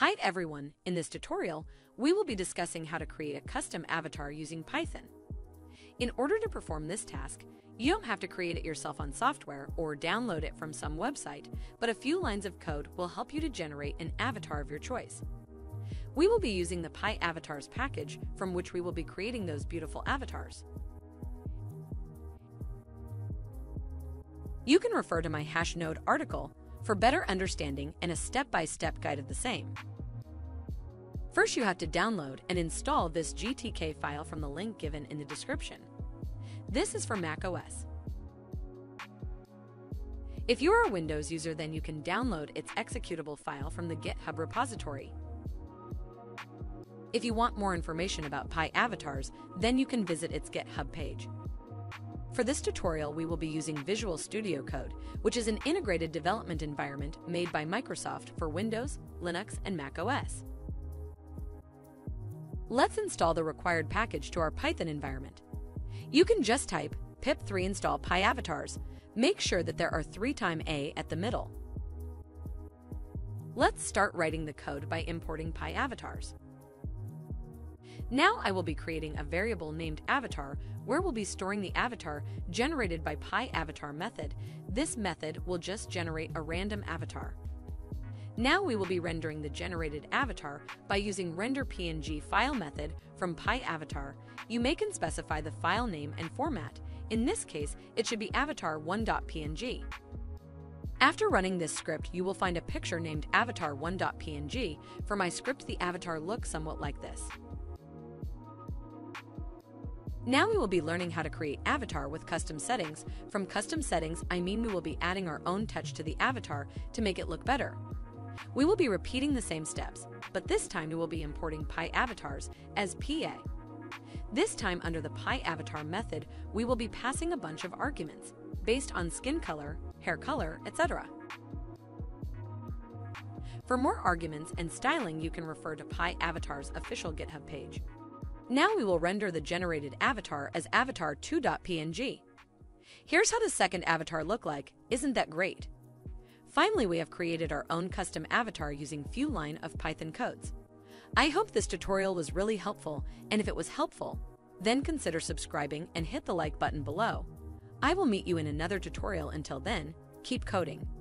Hi everyone, in this tutorial, we will be discussing how to create a custom avatar using Python. In order to perform this task, you don't have to create it yourself on software or download it from some website, but a few lines of code will help you to generate an avatar of your choice. We will be using the py-avataaars package from which we will be creating those beautiful avatars. You can refer to my #node article for better understanding and a step-by-step guide of the same. First, you have to download and install this GTK file from the link given in the description. This is for macOS. If you are a Windows user, then you can download its executable file from the GitHub repository. If you want more information about py-avataaars, then you can visit its GitHub page. For this tutorial, we will be using Visual Studio Code, which is an integrated development environment made by Microsoft for Windows, Linux, and macOS. Let's install the required package to our Python environment. You can just type pip3 install py-avataaars. Make sure that there are 3 times A at the middle. Let's start writing the code by importing py-avataaars. Now I will be creating a variable named avatar where we'll be storing the avatar generated by py-avataar method. This method will just generate a random avatar. Now we will be rendering the generated avatar by using render_png file method from py-avataar. You can specify the file name and format. In this case, it should be avatar1.png. After running this script, you will find a picture named avatar1.png. For my script, the avatar looks somewhat like this. Now we will be learning how to create avatar with custom settings. From custom settings, we will be adding our own touch to the avatar to make it look better. We will be repeating the same steps, but this time we will be importing py-avataaars as PA. This time under the py-avataar method, we will be passing a bunch of arguments based on skin color, hair color, etc. For more arguments and styling, you can refer to py-avataaars official GitHub page. Now we will render the generated avatar as avatar2.png. Here's how the second avatar look like. Isn't that great? Finally, we have created our own custom avatar using few lines of Python codes. I hope this tutorial was really helpful, and if it was helpful, then consider subscribing and hit the like button below. I will meet you in another tutorial. Until then, keep coding.